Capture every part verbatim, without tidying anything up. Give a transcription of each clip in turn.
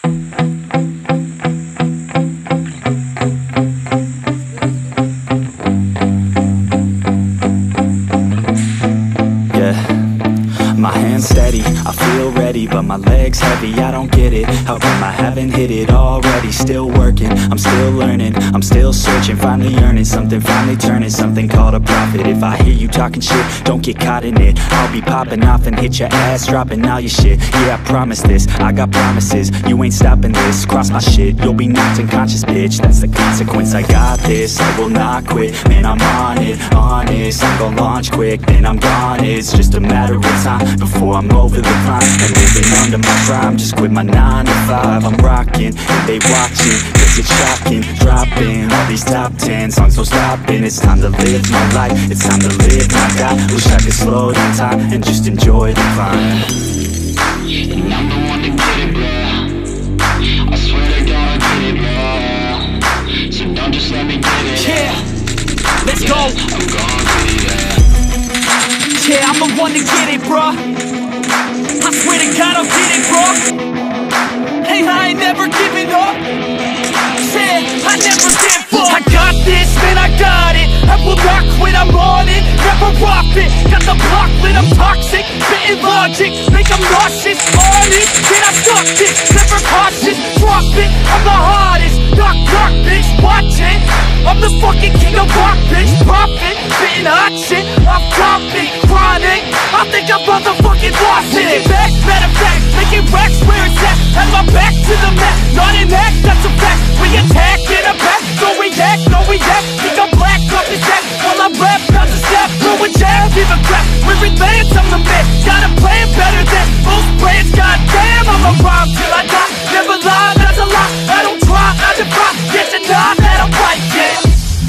My hands steady, I feel ready, but my legs heavy, I don't get it. How come I haven't hit it already? Still working, I'm still learning, I'm still searching, finally earning something, finally turning something called a profit. If I hear you talking shit, don't get caught in it. I'll be popping off and hit your ass, dropping all your shit. Yeah, I promise this, I got promises, you ain't stopping this. Cross my shit, you'll be knocked unconscious, bitch. That's the consequence, I got this, I will not quit. Man, I'm on it, honest, I'm gon' launch quick, then I'm gone. It's just a matter of time before I'm over the climb and living under my prime. Just quit my nine to five, I'm rocking and they watching, cause it's shocking. Dropping all these top ten songs, so stopping. It's time to live my life, it's time to live my die. Wish I could slow down time and just enjoy the climb. And I'm the one to get it, bro. I swear to God I get it, bro. So don't just let me get it. Yeah, let's yeah, go. I'm gon' get it, yeah. Yeah, I'm the one to get it, bruh. I swear to God I'll get it, bruh. Hey, I ain't never giving up. Yeah, I never give up. I got this, man, I got it. I will not quit, I'm on it. Never off it. Got the block lit, I'm toxic. Spitting logic, make them nauseous. On it, then I stuck it. Never cautious, drop it. I'm the hardest. Knock, knock, bitch, watch it. I'm the fucking king of rock, bitch. Profit, spitting hot shit. Off topic, chronic. I think I'm motherfucking lost it. Making back, matter of fact, making racks where it's at. Have my back to the mat, not an act, that's a fact. We attack in a back, no react, no react. Think I'm black, up his back. While I rap, not to step, throw a jab, give a crap. We're advanced, I'm the man. Got a plan better than most brands. Goddamn, I'ma rhyme till I die. Never lie, that's a lie. I don't try, I defy. Get to nod that I'm right, yeah.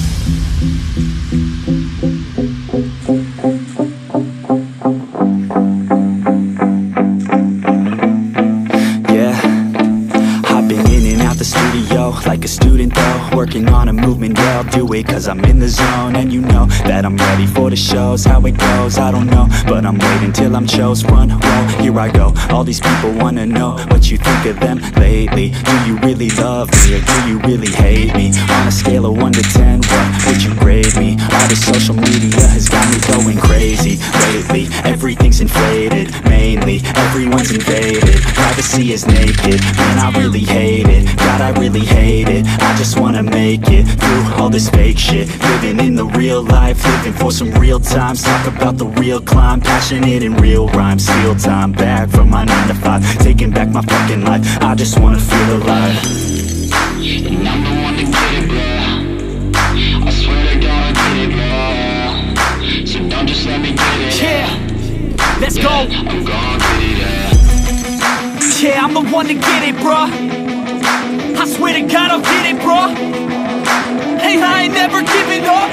Like a student though, working on a movement, yeah, I'll do it cause I'm in the zone. And you know that I'm ready for the shows. How it goes, I don't know, but I'm waiting till I'm chose. Run, roll, here I go. All these people wanna know what you think of them lately. Do you really love me or do you really hate me? On a scale of one to ten, what would you grade me? All this social media has got me going crazy lately. Everything's inflated, mainly everyone's invaded. Privacy is naked, man, I really hate it. God, I really hate it. I just wanna make it through all this fake shit. Living in the real life, living for some real times. Talk about the real climb, passionate in real rhymes. Steal time back from my nine to five, taking back my fucking life. I just wanna feel alive. And I'm the one to get it, bro. I swear to God I get it, bro. So don't just let me get it. Yeah, let's yeah, go. I'm gon' get it, yeah. Yeah, I'm the one to get it, bruh. I swear to God I'll get it, bruh. Hey, I ain't never giving up.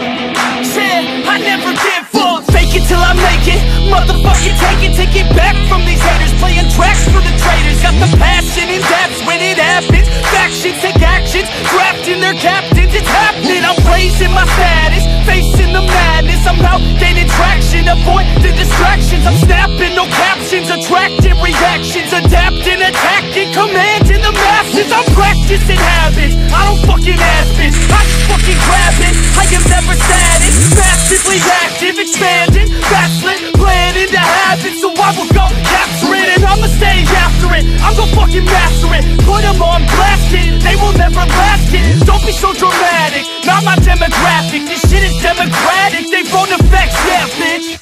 Yeah, I never give up. Fake it till I make it. Motherfucking take it, take it back from these haters. Playing tracks for the traitors. Got the passion in depth when it happens. Factions take actions, drafting their captains. It's happening, I'm raising my status, facing the madness. I'm out gaining traction, avoid the distractions. I'm snapping, no captions, attracting reactions. Adapting, attacking, commanding the masses. I'm practicing habits, I don't fucking ask bitch. I just fucking grab it, I am never static. Massively active, expanding, backslid, planning to happen. So I will go capture it and I'ma stay after it. I'm gon' fucking master it, put them on blast it. They will never last it, don't be so dramatic. Not my demographic, this shit is democratic. They phone effects, yeah bitch.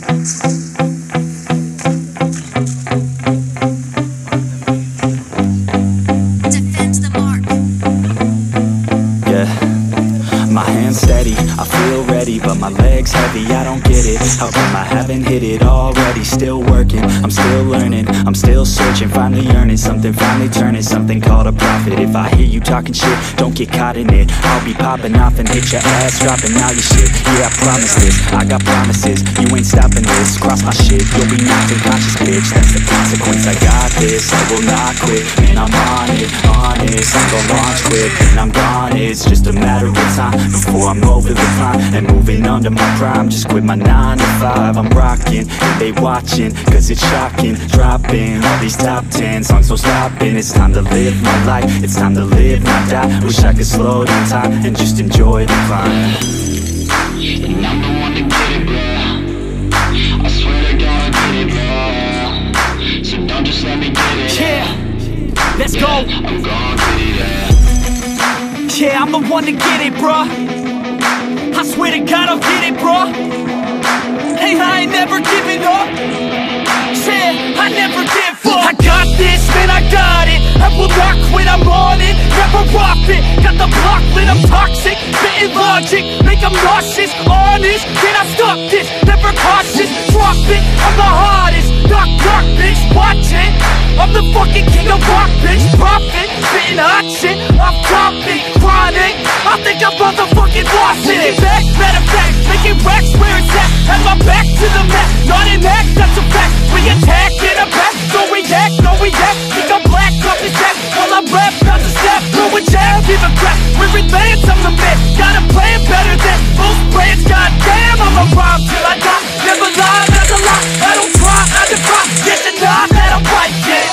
But my legs heavy, I don't get it. How come I haven't hit it already? Still working, I'm still learning, I'm still searching. Finally earning something, finally turning something called a profit. If I hear you talking shit, don't get caught in it. I'll be popping off and hit your ass, dropping all your shit. Yeah, I promise this, I got promises, you ain't stopping this. Cross my shit, you'll be knocked unconscious, bitch. That's the consequence, I got this, I will not quit. Man, I'm on it, honest, I'm gon' launch quick, and I'm gone. It's just a matter of time before I'm over the climb and moving under my prime. Just quit my nine to five, I'm rocking, and they watching, cause it's shocking. Dropping all these top ten songs, so stopping. It's time to live my life, it's time to live, not die. Wish I could slow down time and just enjoy the climb. And I'm the one to get it, bro. I swear to God I get it, bro. So don't just let me get it. Yeah, let's go. I'm gon' get it, yeah. Yeah, I'm the one to get it, bruh. I swear to God I'll get it, bruh. Hey, I ain't never giving up. Yeah, I never give up. I got this, man, I got it. I will not quit, I'm on it. Never off it. Got the block lit, I'm toxic. Spitting logic, make them nauseous. Honest, can I stop this? Never cautious, drop it. I'm the hardest. Knock, knock, bitch, watch it. I'm the fucking king of rock, bitch. Profit, spitting hot shit. Off topic, chronic. I think I'm motherfucking lost it. Take it back, matter of fact, making racks where it's at. Have my back to the mat, not an act, that's a fact. We attack in a back, don't react, no react. Think I'm black, off his back. While I rap, not to snap, throw a jab, give a crap. We're advanced, I'm the man. Got a plan better than most brands. Goddamn, I'm a rhyme till I die. Never lie, that's a lie. I don't try, I defy. Get the nod that I'm right, yeah.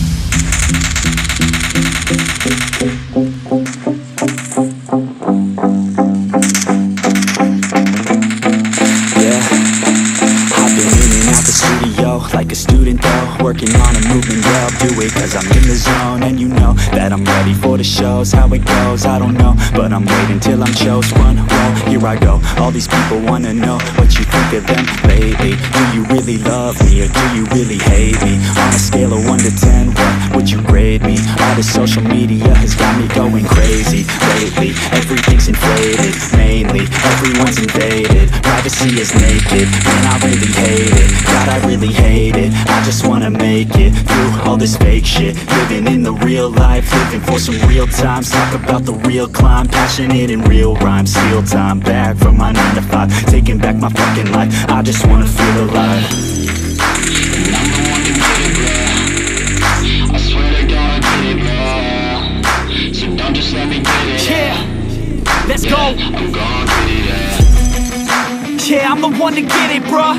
Like a student though, working on a movement, yeah, I'll do it cause I'm in the zone. And you know that I'm ready for the shows. How it goes, I don't know, but I'm waiting till I'm chose. One roll, here I go. All these people wanna know what you think of them lately. Do you really love me or do you really hate me? On a scale of one to ten, what would you grade me? All this social media has got me going crazy lately. Everything's inflated, mainly everyone's invaded. Privacy is naked, man, I really hate it. God, I really hate it. I just wanna make it through all this fake shit. Living in the real life, living for some real times. Talk about the real climb, passionate in real rhymes. Steal time back from my nine to five, taking back my fucking life. I just wanna feel alive. And I'm the one to get it, bro. I swear to God I get it, bro. So don't just let me get it. Yeah, let's go. I'm gon' get it, yeah. Yeah, I'm the one to get it, bruh.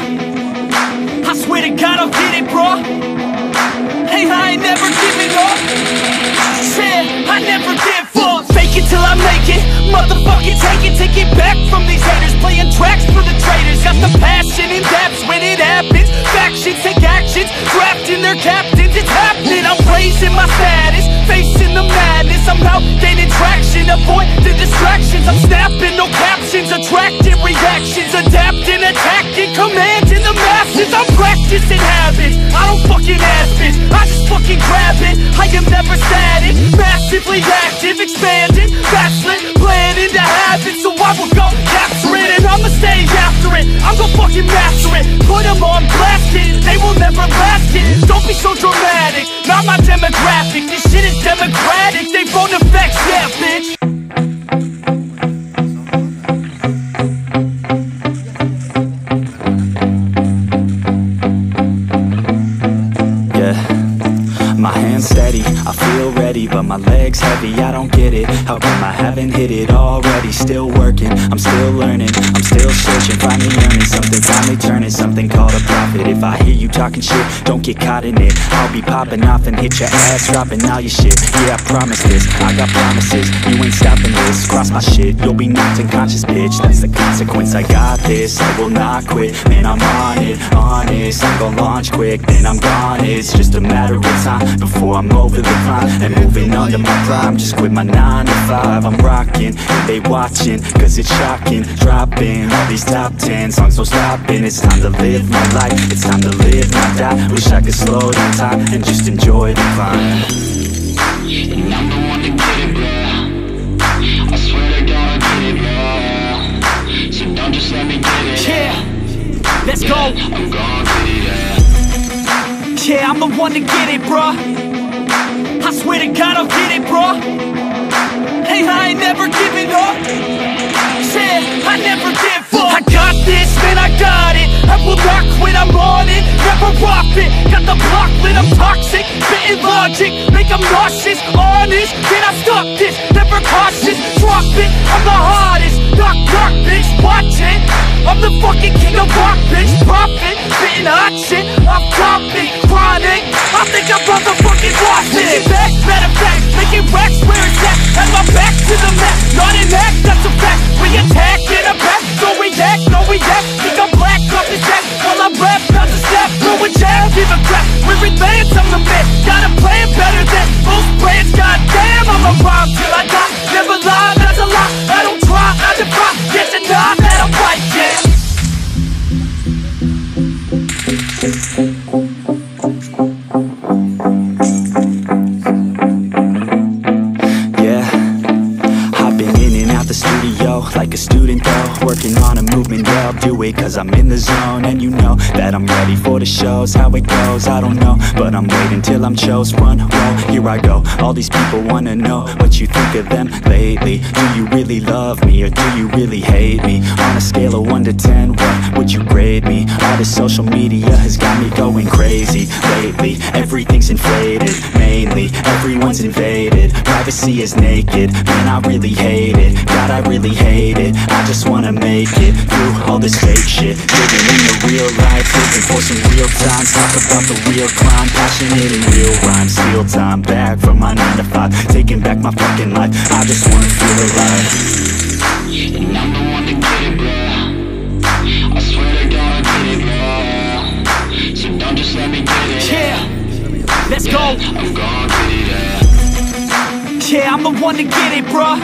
I swear to God I'll get it, bruh. Hey, I ain't never giving up. Yeah, I never give up. Fake it till I make it. Motherfucking take it, take it back from these haters. Playing tracks for the traitors. Got the passion in depths when it happens. Factions take actions, drafting their captains. It's happening, I'm raising my status. Facing the madness, I'm out gaining traction. Avoid the distractions, I'm snapping, no captions. Attracting reactions, adapting, attacking, commanding the masses. I'm practicing habits, I don't fucking ask it, I just fucking grab it. I am never static, massively active, expanding, backslid, planning to have it. So I will go capture it and I'ma stay after it. I'm gonna fucking master it, put them on blast it. They will never last it, don't be so dramatic. Not my demographic, this shit is democratic. They phone effects, yeah bitch. My hands steady, I feel ready, but my legs heavy, I don't get it. How come I haven't hit it already? Still working, I'm still learning, I'm still searching, finally earning something, finally turning something called a profit. If I hear you talking shit, don't get caught in it. I'll be popping off and hit your ass, dropping all your shit. Yeah, I promise this, I got promises, you ain't stopping this. Cross my shit, you'll be knocked unconscious, bitch. That's the consequence, I got this, I will not quit. Man, I'm on it, honest, I'm gon' launch quick, then I'm gone. It's just a matter of time before I'm over the climb and moving under my prime. Just quit my nine to five, I'm rocking, and they watching, cause it's shocking. Dropping all these top ten songs, so stopping. It's time to live my life, it's time to live, not die. Wish I could slow down time and just enjoy the climb. And I'm the one to get it, bro. I swear to God I get it, bro. So don't just let me get it. Yeah, let's go. I'm gon' get it, yeah. Yeah, I'm the one to get it, bruh. I swear to God I'll get it, bruh. Hey, I ain't never giving up. Yeah, I never give up. I got this, man, I got it. I will not quit, I'm on it, never off it. Got the block lit, I'm toxic, spitting logic, make them nauseous, honest. Can I stop this? Never cautious, drop it, I'm the hardest. Knock, knock, bitch, watch it. I'm the fucking king of rock, bitch, profit, spitting hot shit, I'm topic, chronic. I think I'm motherfucking lost it. Making back, matter of fact, making racks where it's at. Had my back to the map, not an act, that's a fact. We attack in a back, so react, no react. Think I'm black off the jack, while I'm rap, not to snap. Throw a jab, give a crap, we're advanced, I'm the man. Got a plan better than most brands, goddamn. I'ma rhyme till I die, never lie, that's a lie. I don't try, I defy, get to die, that I'm right, yeah. Like a student though, working on a movement, yeah, I'll do it cause I'm in the zone. And you know that I'm ready for the shows. How it goes, I don't know, but I'm waiting till I'm chose. Front row, here I go. All these people wanna know what you think of them lately. Do you really love me or do you really hate me? On a scale of one to ten, what would you grade me? All this social media has got me going crazy lately. Everything's inflated, mainly everyone's invaded. Privacy is naked, man, I really hate it. God, I really hate it. I just wanna make it through all this fake shit. Living in the real life, looking for some real time. Talk about the real climb, passionate in real rhymes. Steal time back from my nine to five, taking back my fucking life. I just wanna feel alive. And I'm the one to get it, bro. I swear to God I get it, bro. So don't just let me get it. Yeah, let's yeah, go. I'm gonna get it, yeah. Yeah, I'm the one to get it, bro.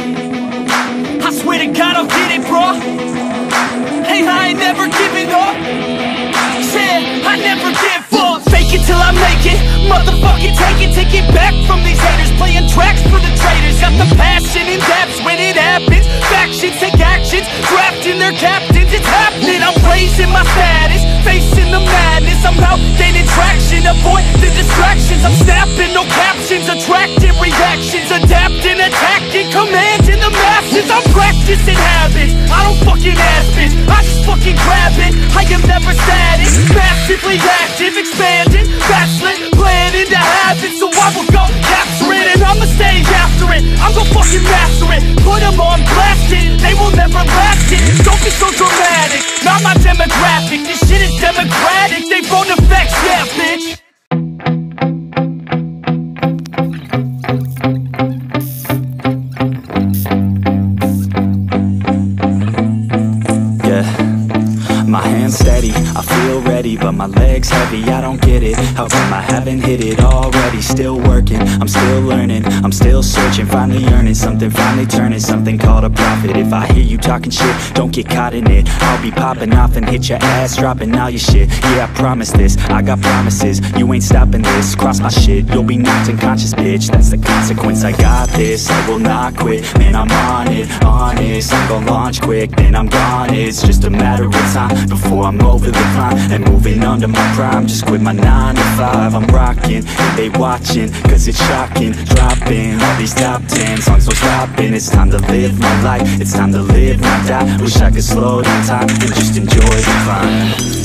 I swear to God I'll get it, bro. Hey, I ain't never giving up. Said I never give up. Fake it till I make it. Motherfucking take it, take it back from these haters. Playing tracks for the traitors. Got the passion in depths when it happens. Factions take actions, drafting their captains. It's happening, I'm raising my status, facing the madness. I'm out gaining traction, avoid the distractions. I'm snapping, no captions, attracting reactions. Adapting, attacking, commanding the masses. I'm practicing habits, I don't fucking ask bitch, I just fucking grab it. I am never static, massively active, expanding, backslid, planning to have it. So I will go capture it and I'ma stay after it. I'm gon' fucking master it, put them on blast it. They will never last it, don't be so dramatic. Not my demographic, this shit is democratic. They phone effects, yeah bitch. My hands steady, I feel ready, but my legs heavy, I don't get it. How come I haven't hit it already? Still working, I'm still learning, I'm still searching, finally earning something, finally turning something called a profit. If I hear you talking shit, don't get caught in it. I'll be popping off and hit your ass, dropping all your shit. Yeah, I promise this, I got promises, you ain't stopping this. Cross my shit, you'll be knocked unconscious, bitch. That's the consequence, I got this, I will not quit. Man, I'm on it, honest, I'm gon' launch quick, then I'm gone. It's just a matter of time before I'm over the climb and moving under my prime. Just quit my nine to five, I'm rocking and they watching, cause it's shocking. Dropping all these top ten songs, so stopping. It's time to live my life, it's time to live, not die. Wish I could slow down time and just enjoy the climb.